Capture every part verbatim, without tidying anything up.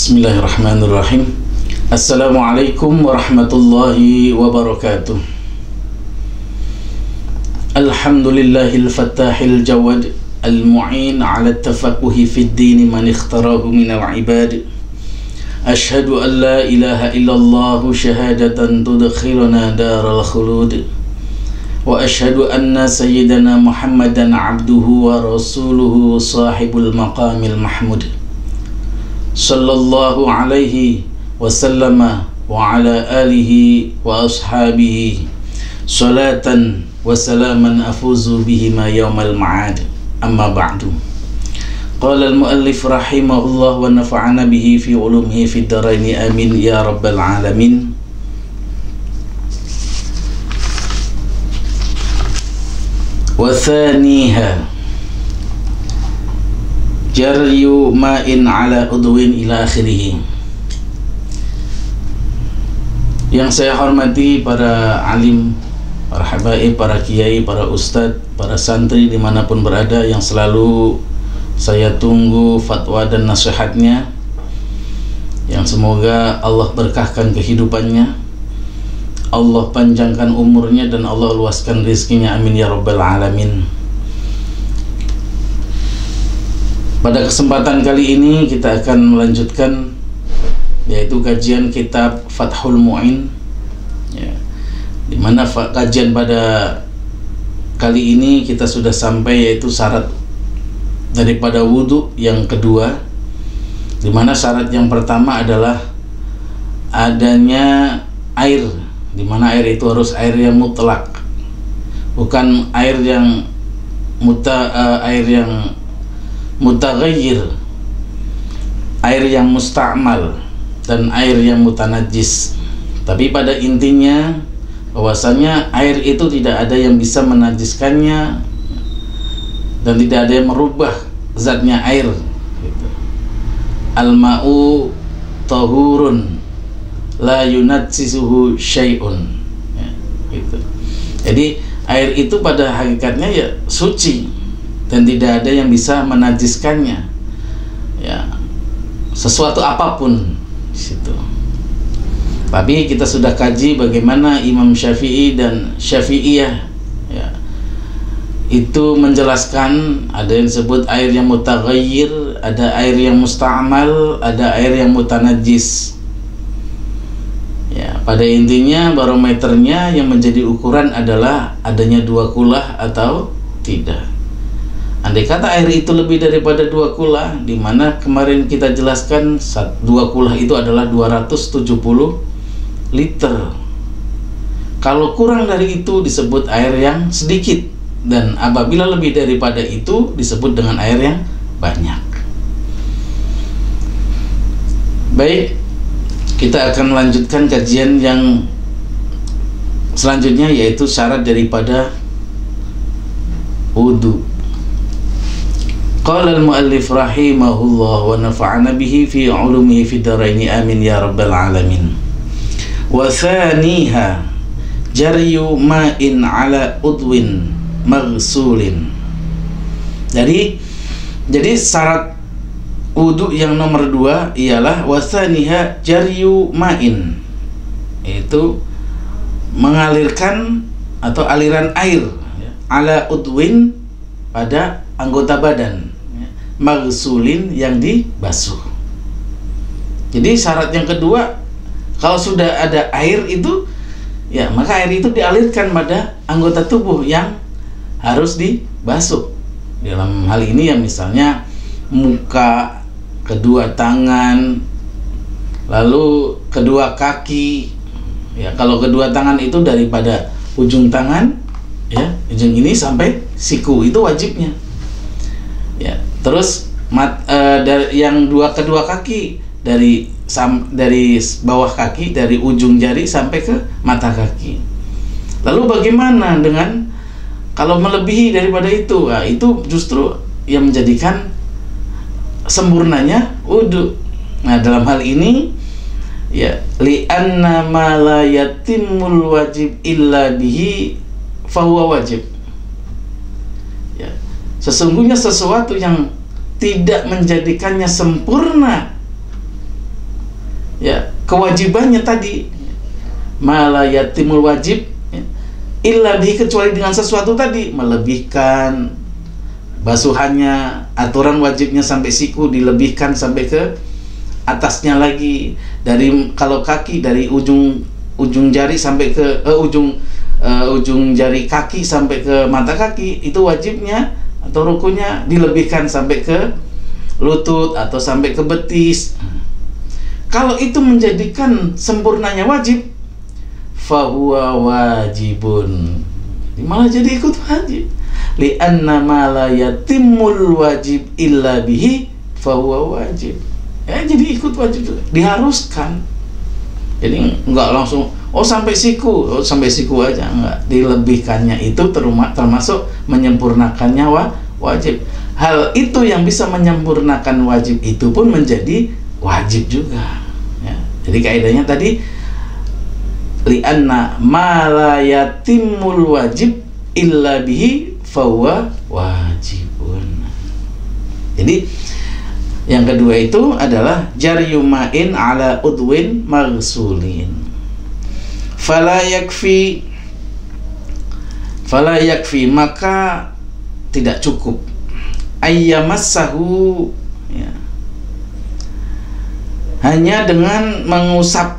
Bismillahirrahmanirrahim. Assalamualaikum warahmatullahi wabarakatuh. Alhamdulillahil fattahil jawad, al-mu'in ala tafaquhi fid din man ikhtarahu minal ibad. Ashhadu an la ilaha illallah syahadatan tudkhiluna daral khulud. Wa ashhadu anna sayyidana Muhammadan abduhu wa rasuluhu sahibul maqamil mahmud. Sallallahu alaihi wasallama wa ala alihi wa ashabihi salatan wa salaman afuzu bihima yawmal ma'ad. Amma ba'du. Qala al-muallif rahimahullah wa nafa'ana bihi fi ulumihi fid dharaini amin ya rabbal alamin. Wa thaniha jaryu ma'in ala udwin ila akhirih. Yang saya hormati para alim, para habaib, para kiai, para ustadz, para santri dimanapun berada, yang selalu saya tunggu fatwa dan nasihatnya, yang semoga Allah berkahkan kehidupannya, Allah panjangkan umurnya, dan Allah luaskan rezekinya, amin ya rabbal alamin. Pada kesempatan kali ini kita akan melanjutkan, yaitu kajian kitab Fathul Mu'in, ya, dimana kajian pada kali ini kita sudah sampai yaitu syarat daripada wudhu yang kedua, dimana syarat yang pertama adalah adanya air, dimana air itu harus air yang mutlak, bukan air yang muta, uh, air yang mutaghayyir, air yang musta'mal, dan air yang mutanajis. Tapi pada intinya bahwasanya air itu tidak ada yang bisa menajiskannya dan tidak ada yang merubah zatnya air gitu. Al-ma'u tahurun la yunajjisuhu syai'un, ya, gitu. Jadi air itu pada hakikatnya ya suci dan tidak ada yang bisa menajiskannya, ya, sesuatu apapun di situ. Tapi kita sudah kaji bagaimana Imam Syafi'i dan Syafi'iyah, ya, itu menjelaskan ada yang disebut air yang mutaghayyir, ada air yang musta'mal, ada air yang mutanajis. Ya, pada intinya barometernya yang menjadi ukuran adalah adanya dua kulah atau tidak. Andai kata air itu lebih daripada dua kulah, di mana kemarin kita jelaskan dua kulah itu adalah dua ratus tujuh puluh liter. Kalau kurang dari itu disebut air yang sedikit, dan apabila lebih daripada itu disebut dengan air yang banyak. Baik, kita akan melanjutkan kajian yang selanjutnya, yaitu syarat daripada wudu. Qala al-muallif rahimahullah wa nafa'ana bihi fi ulumihi fid dharaini amin ya rabbal alamin. Wa thaniha jaryu ma'in ala udwin maghsulin. Jadi jadi syarat wudu yang nomor dua ialah wa thaniha jaryu ma'in, yaitu mengalirkan atau aliran air, ya, ala udwin pada anggota badan, maghsulin yang dibasuh. Jadi syarat yang kedua, kalau sudah ada air itu, ya, maka air itu dialirkan pada anggota tubuh yang harus dibasuh. Dalam hal ini ya misalnya muka, kedua tangan, lalu kedua kaki. Ya, kalau kedua tangan itu daripada ujung tangan, ya, ujung ini sampai siku, itu wajibnya. Ya, terus mat, e, dari yang dua kedua kaki dari sam, dari bawah kaki, dari ujung jari sampai ke mata kaki. Lalu bagaimana dengan kalau melebihi daripada itu? Nah, itu justru yang menjadikan sempurnanya wudu. Nah, dalam hal ini ya, li'anna ma la yatimul wajib illa bihi fahuwa wajib. Ya, sesungguhnya sesuatu yang tidak menjadikannya sempurna kewajibannya tadi, mala yatimul wajib illa bihi, kecuali dengan sesuatu tadi, melebihkan basuhannya, aturan wajibnya sampai siku dilebihkan sampai ke atasnya lagi, dari kalau kaki dari ujung ujung jari sampai ke uh, ujung uh, ujung jari kaki sampai ke mata kaki, itu wajibnya atau rukunnya dilebihkan sampai ke lutut atau sampai ke betis. Kalau itu menjadikan sempurnanya wajib, fahuwa wajibun, malah jadi ikut wajib. Li'anna ma la yatimul wajib illa bihi fahuwa wajib. Ya, jadi ikut wajib juga, diharuskan. Jadi enggak langsung oh sampai siku, oh sampai siku aja, enggak. Dilebihkannya itu termasuk menyempurnakannya wajib. Hal itu yang bisa menyempurnakan wajib itu pun menjadi wajib juga. Ya. Jadi kaidahnya tadi, li'anna ma la yatimul wajib illa bihi fahuwa wajibun. Jadi yang kedua itu adalah jaryumain ala udwin maghsulin. Fala yakfi fala yakfi, maka tidak cukup ayyamassahu, ya, hanya dengan mengusap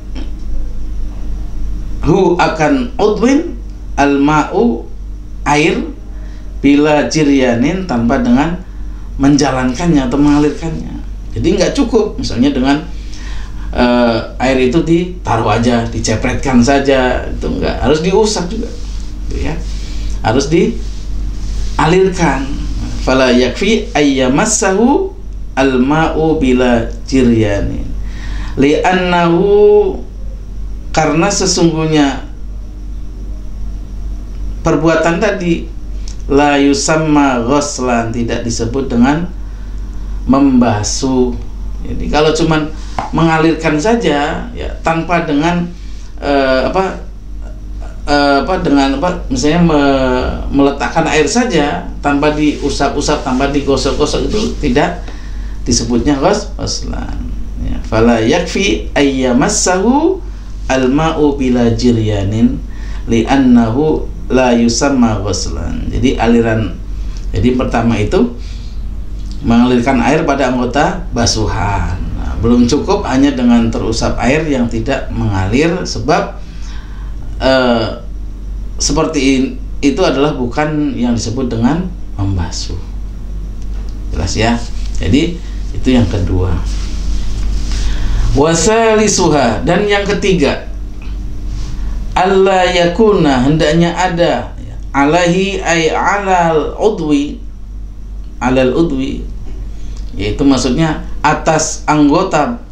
hu akan udwin al-ma'u, air, bila jiryanin, tanpa dengan menjalankannya atau mengalirkannya. Jadi nggak cukup misalnya dengan uh, air itu ditaruh aja, dicepretkan saja, itu enggak, harus diusap juga, ya, harus dialirkan. Fala yakfi ayyamassahu al-ma'u bila jiryanin li'annahu, karena sesungguhnya perbuatan tadi la yusamma ghuslan, tidak disebut dengan membasuh. Jadi kalau cuman mengalirkan saja, ya, tanpa dengan uh, apa uh, apa dengan apa misalnya me, meletakkan air saja tanpa diusap-usap, tanpa digosok-gosok, itu tidak disebutnya ghuslan. Ya, fala yakfi ayyamassahu al-ma'u bila jiryanin li'annahu la yusamma ghuslan. Jadi aliran, jadi pertama itu mengalirkan air pada anggota basuhan. Nah, belum cukup hanya dengan terusap air yang tidak mengalir, sebab eh, seperti itu adalah bukan yang disebut dengan membasuh. Jelas ya? Jadi itu yang kedua. Wasalisuha, dan yang ketiga, alla yakuna, hendaknya ada, alaihi ay alal udwi, alal udwi, yaitu maksudnya atas anggota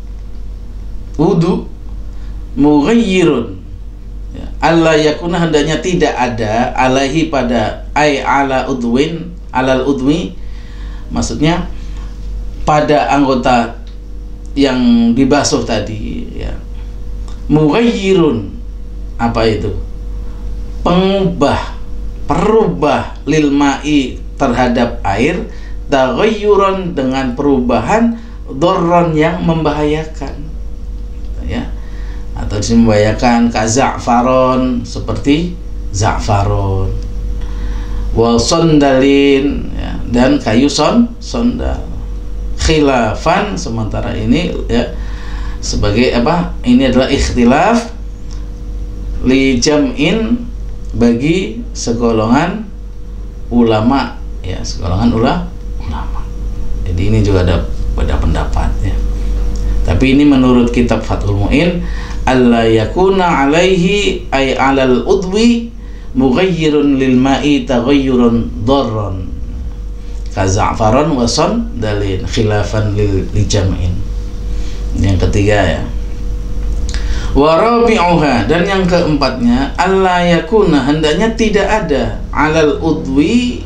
wudu, mughayyirun, ya, alla yakuna, hendaknya tidak ada, alaihi pada ay ala udwin, alal udwi, maksudnya pada anggota yang dibasuh tadi, ya, mughayyirun, apa itu? Pengubah, perubah, lil ma'i, terhadap air, taghayyuran, dengan perubahan, dharran, yang membahayakan, ya, atau membahayakan, ka za'faron, seperti za'faron, wa sondalin, ya, dan kayu son sondal. Khilafan, sementara ini, ya, sebagai apa? Ini adalah ikhtilaf li jam'in, bagi segolongan ulama, ya, segolongan ula, ulama. Jadi ini juga ada pada pendapat, ya. Tapi ini menurut kitab Fathul Mu'in, alla yakuna alaihi ay alal udwi mughayyirun lil ma'i taghayyurun dharran ka za'faran wa dalin khilafan lil jam'in. Yang ketiga, ya. Wa rabi'uha, dan yang keempatnya, alla yakuna, hendaknya tidak ada, alal udwi,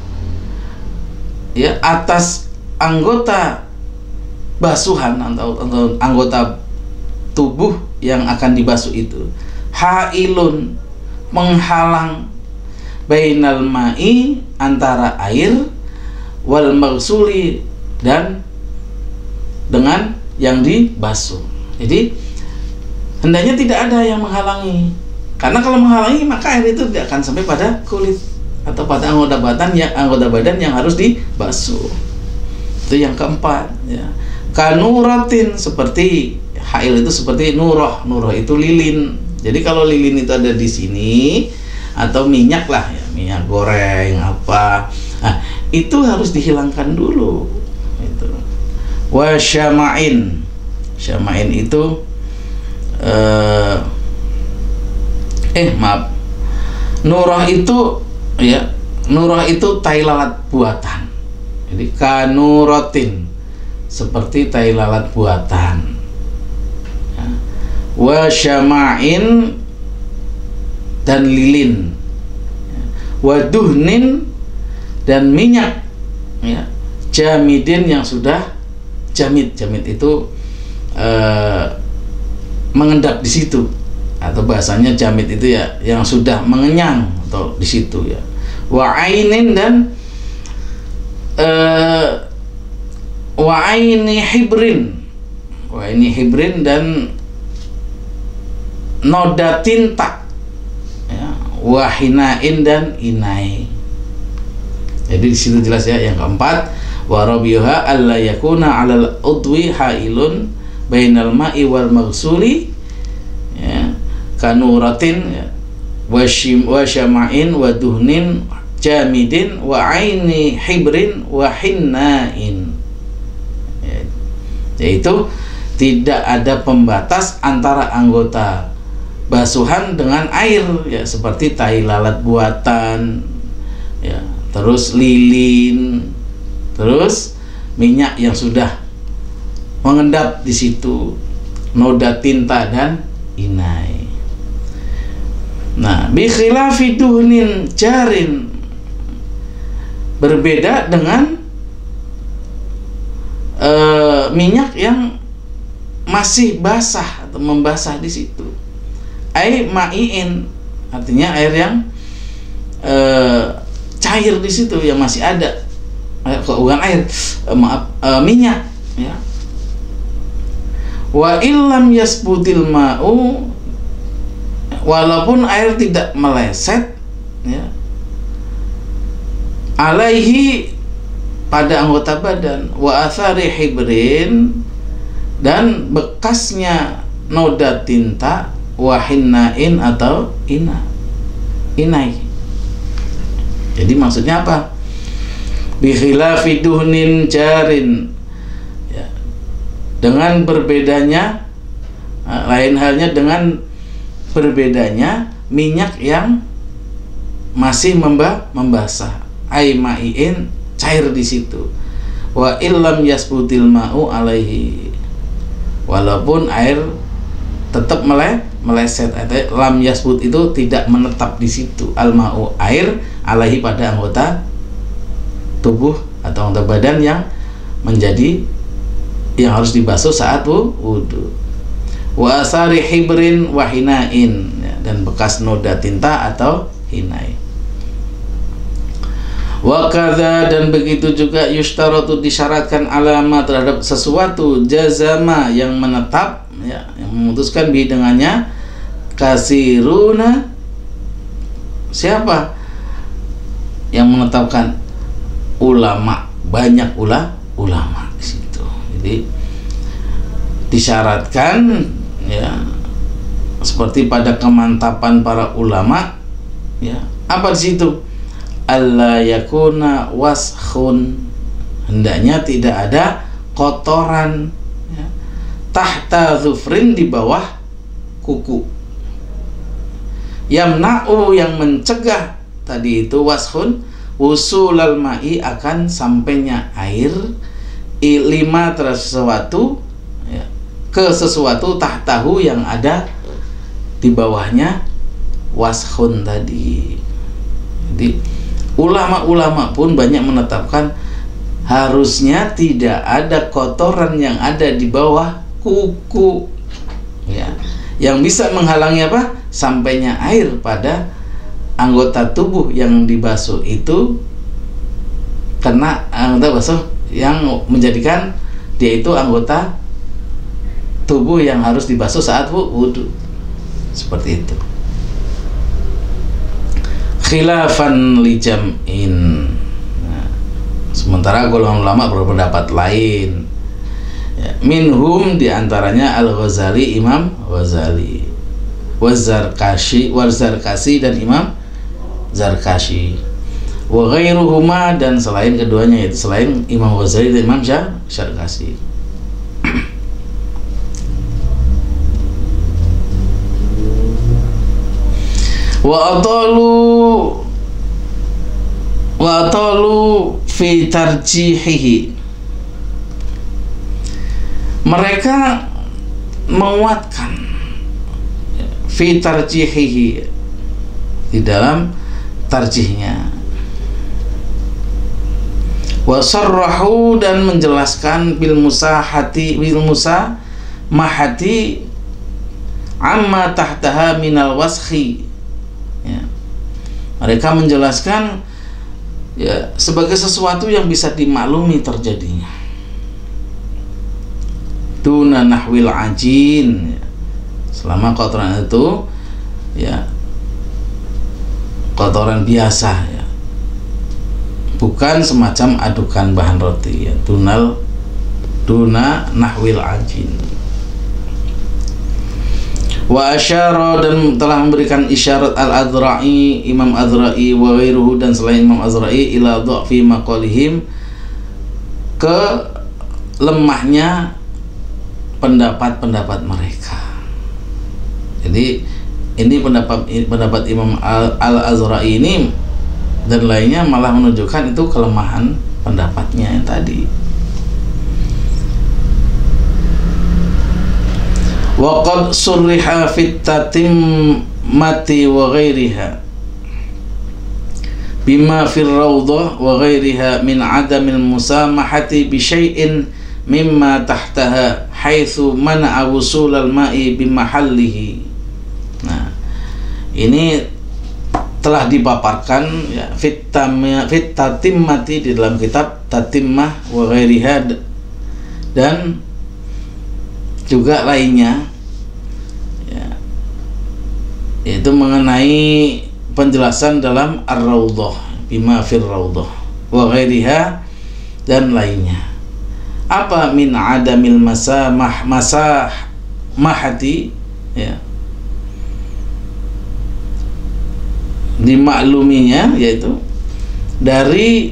ya, atas anggota basuhan atau, atau anggota tubuh yang akan dibasuh itu, hailun, menghalang, bainal ma'i, antara air, wal maghsuli, dan dengan yang dibasuh. Jadi hendaknya tidak ada yang menghalangi, karena kalau menghalangi maka air itu tidak akan sampai pada kulit atau pada anggota badan yang anggota badan yang harus dibasuh. Itu yang keempat, ya. Kanuratin, seperti hail itu seperti nurah, nurah itu lilin. Jadi kalau lilin itu ada di sini atau minyak lah, ya, minyak goreng apa, nah, itu harus dihilangkan dulu. Itu. Wa syama'in, syama'in itu eh, eh maaf, nurah itu ya, nurah itu tai lalat buatan. Jadi kanuratin, seperti tai lalat buatan. Ya. Wa syama'in, dan lilin. Wa duhnin, dan minyak, ya. Jamidin, yang sudah jamid. Jamid itu eh, mengendap di situ, atau bahasanya jamid itu ya yang sudah mengenyang atau di situ, ya. Wa ainin, dan eh, wa aini hibrin, wa ini hibrin, dan noda tinta, ya. Wa hinain, dan inai. Jadi di situ jelas, ya. Yang keempat, wa rabiha alla yakuna 'alal udwi hailun bainal ma'i wal maghsuli, ya, kanuratin, ya, wa syim wa syama'in wa duhnin jamidin wa aini hibrin wa hinnain, ya, yaitu tidak ada pembatas antara anggota basuhan dengan air, ya, seperti tai lalat buatan, ya, terus lilin, terus minyak yang sudah mengendap di situ, noda tinta, dan inai. Nah, bi khilafi duhnin jarin, berbeda dengan e, minyak yang masih basah atau membasah di situ. Ai ma'iin, artinya air yang e, cair di situ, yang masih ada, kok bukan air, e, maaf, e, minyak, ya. Wa illam yasbutil ma'u, walaupun air tidak meleset, ya, alaihi, pada anggota badan, wa athari hibrin, dan bekasnya noda tinta, wa hinnain, atau ina inai. Jadi maksudnya apa? Bi khilafi duhnin jarin, ya, dengan berbedanya, lain halnya dengan berbedanya minyak yang masih memba membasah, ai ma'iin, cair di situ. Wa illam yasbutil ma'u alaihi, walaupun air tetap mele meleset, atau lam yasbut itu tidak menetap di situ, al ma'u, air, alaihi, pada anggota tubuh atau anggota badan yang menjadi yang harus dibasuh saat wudu. Wa asari hibrin wa hinain, ya, dan bekas noda tinta atau hinai. Wa kadza, dan begitu juga yushtaratu, disyaratkan, alama, terhadap sesuatu, jazama, yang menetap, ya, yang memutuskan bi dengannya, kasiruna, siapa yang menetapkan? Ulama, banyak ula ulama di situ. Jadi disyaratkan, ya, seperti pada kemantapan para ulama, ya, apa di situ? Alla yakuna waskhun, hendaknya tidak ada kotoran, ya, tahta zufrin, di bawah kuku. Yamna'u, yang mencegah tadi itu waskhun, usulal ma'i, akan sampainya air, ilima, terhadap sesuatu, ya, ke sesuatu, tahtahu, yang ada di bawahnya waskhun tadi. Jadi ulama-ulama pun banyak menetapkan harusnya tidak ada kotoran yang ada di bawah kuku, ya, yang bisa menghalangi apa? Sampainya air pada anggota tubuh yang dibasuh itu, kena anggota basuh yang menjadikan dia itu anggota tubuh yang harus dibasuh saat wudu. Seperti itu. Khilafan li jam'in. Nah, sementara golongan ulama berpendapat lain. Ya, minhum diantaranya Al-Ghazali, Imam Ghazali, Waz-Zarkashi, Waz-Zarkasi dan Imam Zarkashi, wa ghairuhuma dan selain keduanya, yaitu selain Imam Ghazali dan Imam Zarkashi. Wa atalu wa atalu fi tarjihihi. Mereka menguatkan fi tarjihihi, di dalam tarjihnya. Wa sarrahu dan menjelaskan bil musahati bil musamahati amma tahtaha minal waskhi. Ya. Mereka menjelaskan ya sebagai sesuatu yang bisa dimaklumi terjadinya. Duna nahwil ajin, selama kotoran itu ya kotoran biasa ya, bukan semacam adukan bahan roti ya. Dunal duna nahwil ajin. Wa asyara dan telah memberikan isyarat al-Adzra'i, Imam Adzra'i wa ghairuhu dan selain Imam Adzra'i ila dha'fi maqalihim, ke lemahnya pendapat-pendapat mereka. Jadi ini pendapat pendapat Imam Al-Adzra'i ini dan lainnya malah menunjukkan itu kelemahan pendapatnya yang tadi. Wa qad surriha fit tatimmati wa ghairiha bima fil rawdah wa ghairiha min adamil musamahati bi syai'in mimma tahtaha haitsu mana'a wusulal ma'i bimahallihi. Nah, ini telah dipaparkan ya fit tatimmati di dalam kitab Tatimmah wa ghairiha dan juga lainnya ya, yaitu mengenai penjelasan dalam Ar-Rawdah, bima fir rawdah wa ghairiha dan lainnya. Apa min adamil masamah masah mahati ya, dimakluminya yaitu dari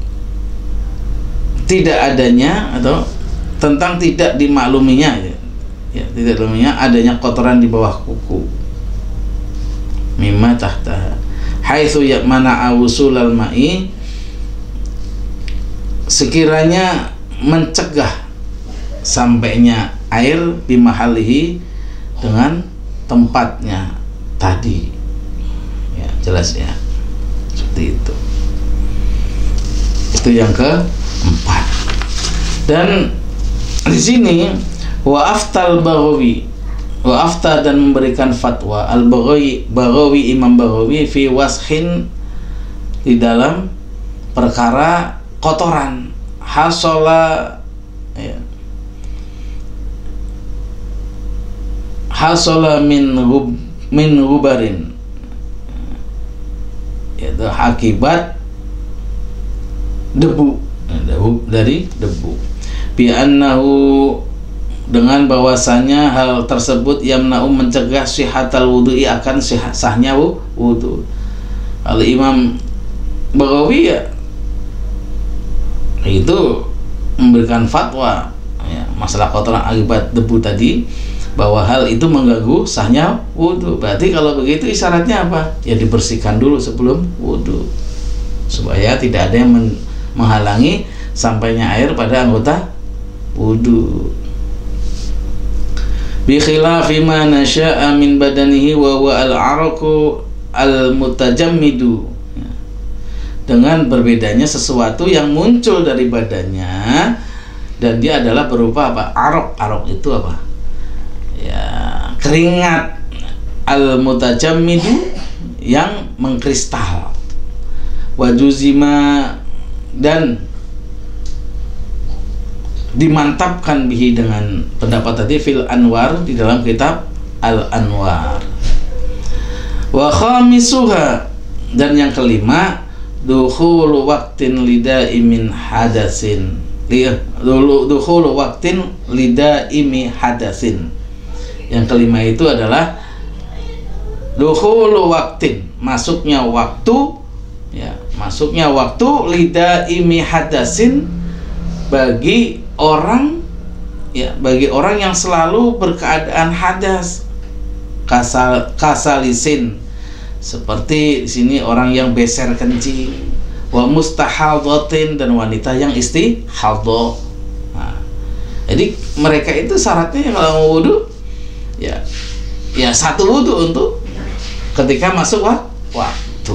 tidak adanya atau tentang tidak dimakluminya ya, ya tidak dimakluminya adanya kotoran di bawah kuku. Mimma tahta haitsu ya'mana awsulal ma'i, sekiranya mencegah sampainya air bimahalihi dengan tempatnya tadi ya, jelas ya, seperti itu. Itu yang keempat. Dan di sini wa aftal Baghawi, wa afta dan memberikan fatwa al-Baghawi, Baghawi Imam Baghawi fi waskhin, di dalam perkara kotoran hasola ya, hasola min hub, min hubarin, yaitu akibat debu, dari debu, bi annahu, dengan bahwasanya hal tersebut yamna'u mencegah sihatal wudu'i, akan sahnya wudu. Kalau Imam Baghawi ya itu memberikan fatwa ya, masalah kotoran akibat debu tadi, bahwa hal itu mengganggu sahnya wudu. Berarti kalau begitu isyaratnya apa? Ya dibersihkan dulu sebelum wudu, supaya tidak ada yang menghalangi sampainya air pada anggota wudu. Bi khilafi ma nasya'a min badanihi wa huwa al-'araqu al-mutajammidu, dengan berbedanya sesuatu yang muncul dari badannya dan dia adalah berupa apa? Arok. Arok itu apa? Ya, keringat. Al-mutajammidu, yang mengkristal. Wajuzima, dan dimantapkan bihi dengan pendapat tadi fil anwar di dalam kitab al anwar. Wa khamisuha, dan yang kelima dukhulu waqtin lidaimin hadasin, dulu dukhulu waqtin lidaimi hadasin. Yang kelima itu adalah dukhulu waqtin, masuknya waktu, ya, masuknya waktu lidaimi hadasin bagi orang, ya, bagi orang yang selalu berkeadaan hadas, kasal kasalisin, seperti di sini orang yang beser kencing, wa mustahadhatin, dan wanita yang istihadhah. Nah, jadi mereka itu syaratnya kalau mau wudu, ya, ya satu wudu untuk ketika masuk waktu.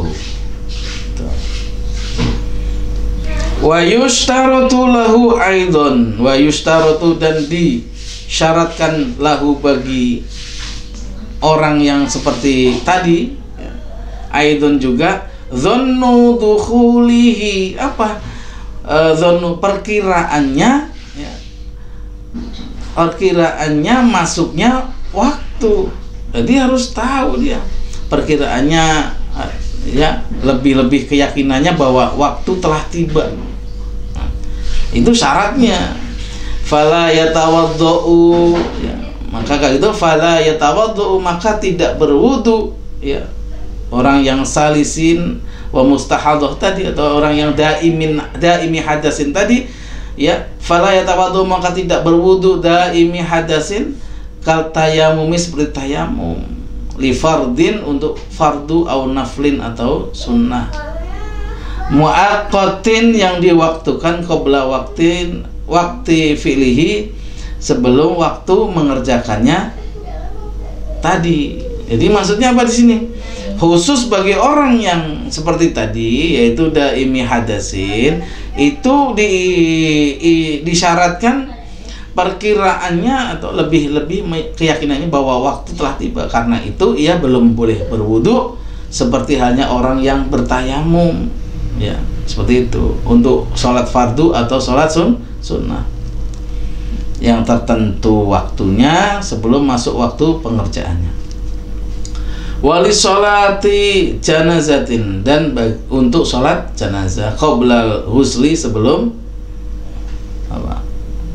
Wa yushtaratu lahu aidon, wa yushtaratu, dan disyaratkan lahu bagi orang yang seperti tadi, ya, aidon juga dzannu dukhulihi, apa e, dzannu perkiraannya, ya, perkiraannya masuknya waktu. Jadi harus tahu dia perkiraannya, ya, lebih-lebih keyakinannya bahwa waktu telah tiba. Nah, itu syaratnya. Fala yatawaddau, ya, maka kalau itu fala yatawaddau, maka tidak berwudu, ya, orang yang salisin wa mustahadhah tadi, atau orang yang daimin daimi hadasin tadi, ya, fala yatawaddau, maka tidak berwudu daimi hadasin kal tayamumi, seperti tayamum, li fardin, untuk fardu, au naflin, atau sunnah, muaqqatin, yang diwaktukan, qabla waktin, waktu fi'lihi, sebelum waktu mengerjakannya tadi. Jadi maksudnya apa di sini? Khusus bagi orang yang seperti tadi, yaitu daimi hadasin, itu di, i, disyaratkan perkiraannya atau lebih-lebih keyakinannya bahwa waktu telah tiba. Karena itu ia belum boleh berwudu, seperti halnya orang yang bertayamum, ya, seperti itu, untuk sholat fardu atau sholat sun, sunnah yang tertentu waktunya sebelum masuk waktu pengerjaannya. Wali sholati janazatin, dan bagi, untuk sholat janazah qoblal husli, sebelum apa?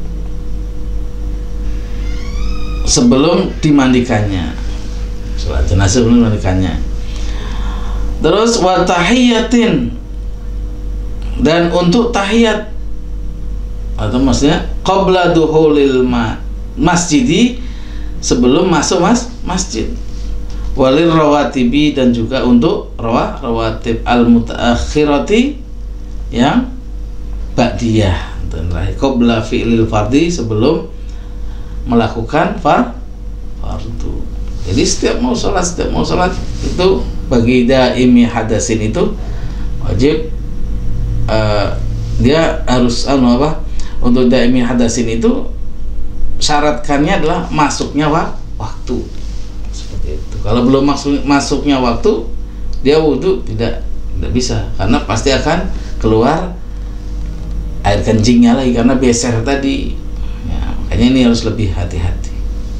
Sebelum dimandikannya, sholat jenazah sebelum dimandikannya. Terus wa tahiyatin, dan untuk tahiyat, atau maksudnya qabla duhulil ma masjidi, sebelum masuk mas masjid. Walir rawatibi, dan juga untuk rawah rawatib al mutaakhirati, yang ba'diyah, dan qabla fi'lil fardi, sebelum melakukan far fardu. Jadi setiap mau sholat, setiap mau sholat itu bagi daimi hadasin itu wajib, uh, dia harus anu apa? Untuk daimi hadasin itu syaratkannya adalah masuknya wak waktu. Seperti itu. Kalau belum masuk masuknya waktu, dia wudhu tidak tidak bisa, karena pasti akan keluar air kencingnya lagi karena beser tadi. Ya, makanya ini harus lebih hati-hati.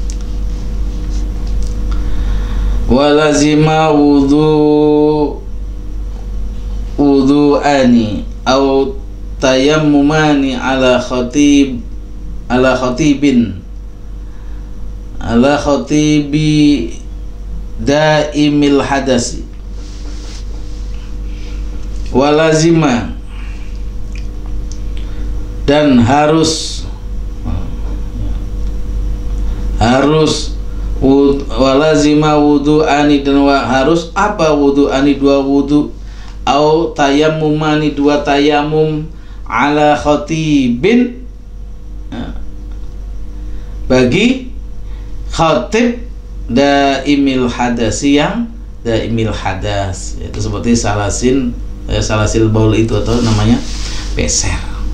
Walazima wudhu wudhu'ani au tayammumani ala khatib ala khatibin ala khatibi daimil hadasi. Walazima, dan harus harus wud, walazima wudu'ani, dan harus apa wudu'ani, dua wudu, au tayammumani, dua tayamum, ala khatibin, bagi khatib daimil hadasi, yang daimil hadas, itu seperti salasin, eh, salasil baul itu, atau namanya beser.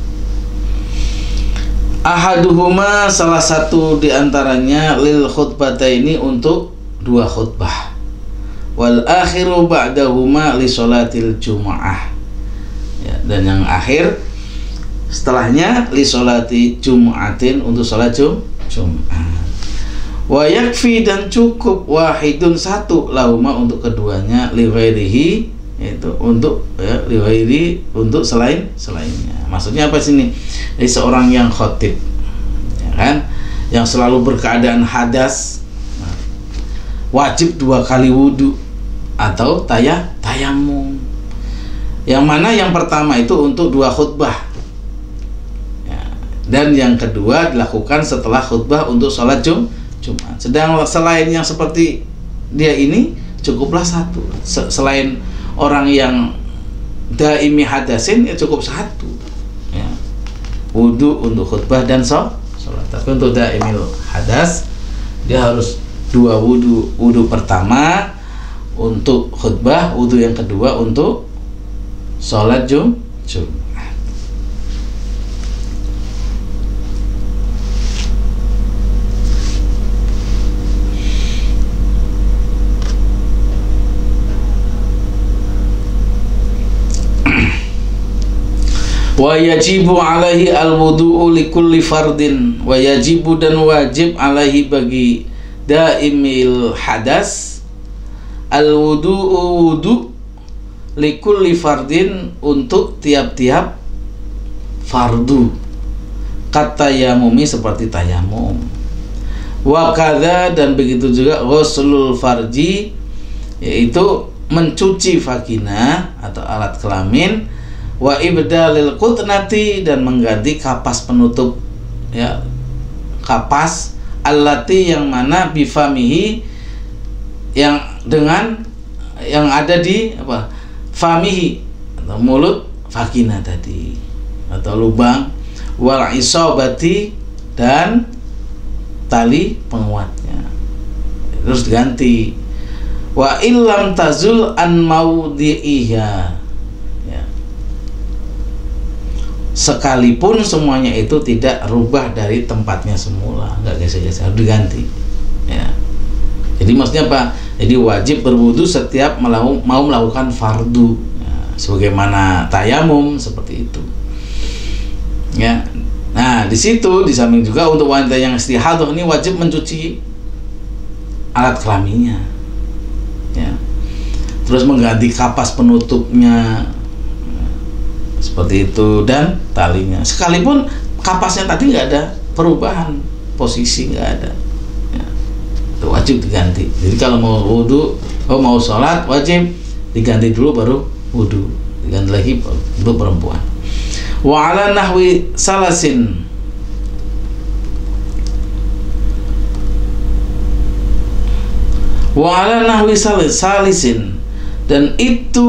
Ahaduhuma, salah satu diantaranya, lil khutbataini, untuk dua khutbah, wal akhiru ba'dahuma li sholatil jumu'ah, ya, dan yang akhir setelahnya li sholati jum'atin untuk sholat jum Jumat. Wa yakfi dan cukup wahidun satu lahuma untuk keduanya li ghairihi itu untuk ya li ghairi untuk selain selainnya. Maksudnya apa sini? Jadi seorang yang khotib ya kan yang selalu berkeadaan hadas nah, wajib dua kali wudu atau taya tayamum. Yang mana yang pertama itu untuk dua khutbah ya, dan yang kedua dilakukan setelah khutbah untuk sholat jum Jumat. Sedang selain yang seperti dia ini cukuplah satu. Selain orang yang daimi hadasin ya cukup satu ya. Wudu untuk khutbah dan sholat. Tapi untuk daimil hadas dia harus dua wudu. Wudu pertama untuk khutbah, wudu yang kedua untuk sholat jum Jumat. Wa yajibu alaihi al-wudu'u li kulli fardin. Wa yajibu dan wajib alaihi bagi daimil hadas al-wudu'u wudu' li kulli fardin untuk tiap-tiap fardu. Kata yamumi seperti tayamum. Wa kadza dan begitu juga ghuslul farji yaitu mencuci vagina atau alat kelamin. Wa ibdalil qutnati dan mengganti kapas penutup ya kapas allati yang mana bifamihi yang dengan yang ada di apa famihi atau mulut vagina tadi atau lubang wal isobati dan tali penguatnya terus diganti wa illam tazul an maudhi'iha sekalipun semuanya itu tidak rubah dari tempatnya semula, nggak geser-geser, harus diganti ya. Jadi maksudnya apa? Jadi wajib berwudu setiap melau, mau melakukan fardu ya, sebagaimana tayamum seperti itu ya. Nah di situ di samping juga untuk wanita yang istihadah ini wajib mencuci alat kelaminnya ya, terus mengganti kapas penutupnya seperti itu dan talinya, sekalipun kapasnya tadi nggak ada perubahan posisi, nggak ada ya, itu wajib diganti. Jadi kalau mau wudu, oh mau sholat wajib diganti dulu baru wudu, diganti lagi untuk perempuan. Wa ala nahwi salasin wa ala nahwi salis, salisin dan itu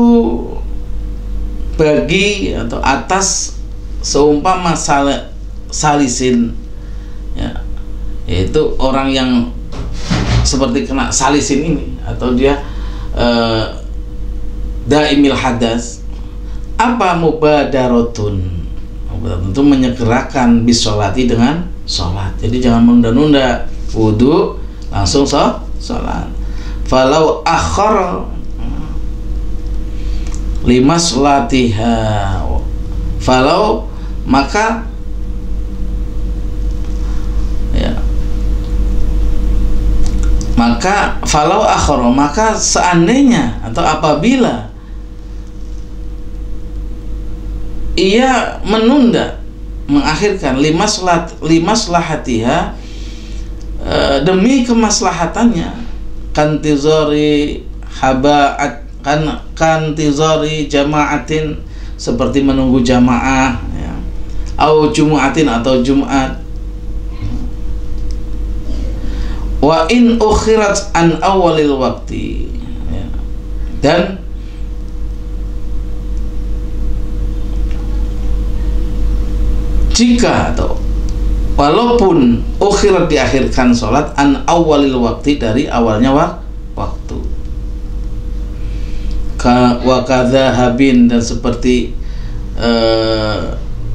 bagi atau atas seumpama sal salisin ya, yaitu orang yang seperti kena salisin ini atau dia eh, daimil hadas apa mubadarotun itu menyegerakan bisolati dengan sholat. Jadi jangan menunda-nunda wudu langsung sholat. Falau akhar lima sholatiha falau maka ya maka falau akhara maka seandainya atau apabila ia menunda mengakhirkan lima sholat lima sholatiha e, demi kemaslahatannya kantizori habaat kan kan tizari jamaatin seperti menunggu jamaah ya, au jumu'atin atau Jumat wa in ukhirat an awalil waktu ya. Dan jika atau walaupun ukhirat diakhirkan sholat an awalil waktu dari awalnya wak waktu wa kadzahabin dan seperti uh,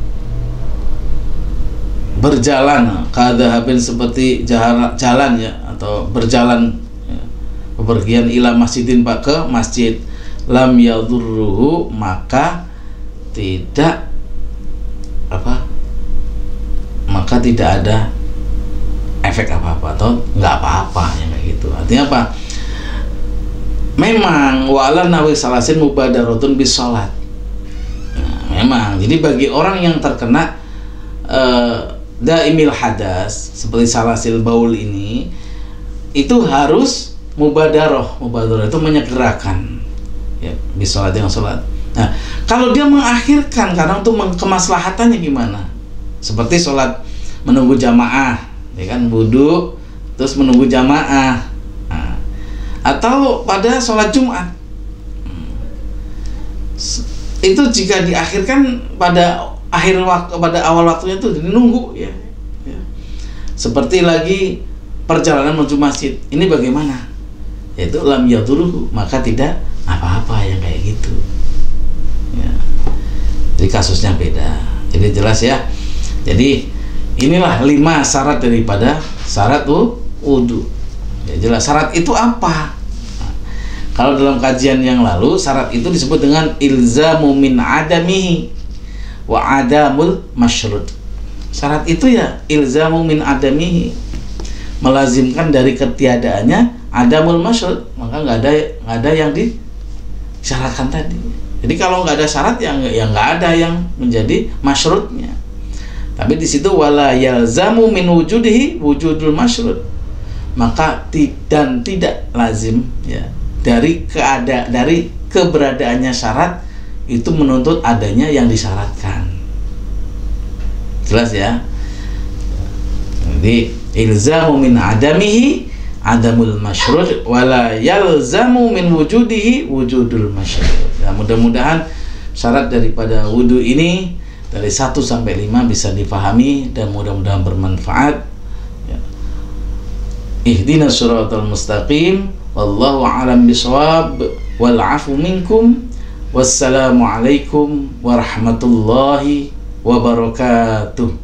berjalan kadzahabin seperti jalan, jalan ya atau berjalan ya, bepergian ila masjidin pak ke masjid lam yadurruhu maka tidak apa maka tidak ada efek apa-apa atau nggak apa-apa yang kayak gitu. Artinya apa? Memang wa'ala nawi salasin mubadaratun bis sholat. Nah, memang jadi bagi orang yang terkena uh, daimil hadas seperti salasil baul ini, itu harus mubadaroh. Mubadaroh itu menyegerakan ya bis sholat yang sholat. Nah, kalau dia mengakhirkan karena untuk kemaslahatannya gimana? Seperti sholat menunggu jamaah, ya kan, wudu terus menunggu jamaah, nah, atau pada sholat Jumat, itu jika diakhirkan pada akhir waktu, pada awal waktunya itu nunggu ya, ya. Seperti lagi perjalanan menuju masjid, ini bagaimana? Yaitu lam yadurruhu, maka tidak apa-apa yang kayak gitu ya. Jadi kasusnya beda, jadi jelas ya. Jadi inilah lima syarat daripada syarat wudu. Ya, jelas syarat itu apa? Nah, kalau dalam kajian yang lalu syarat itu disebut dengan ilzamu min adamihi wa adamul masyrud. Syarat itu ya ilzamu min adamihi, melazimkan dari ketiadaannya adamul masyrud, maka nggak ada nggak ada yang disyaratkan tadi. Jadi kalau nggak ada syarat yang yang nggak ada yang menjadi masyrudnya. Tapi di situ wala yalzamu min wujudihi wujudul masyrud, maka dan tidak lazim ya dari keada dari keberadaannya syarat itu menuntut adanya yang disyaratkan. Jelas ya. Jadi ilzamu min adamihi adamul masyrud wala yalzamu min wujudihi wujudul masyrud. Nah, mudah-mudahan syarat daripada wudu ini dari satu sampai lima bisa dipahami dan mudah-mudahan bermanfaat ya. Ihdinas shiratal mustaqim, wallahu a'lam bishawab, wal 'afu minkum, wassalamu alaikum warahmatullahi wabarakatuh.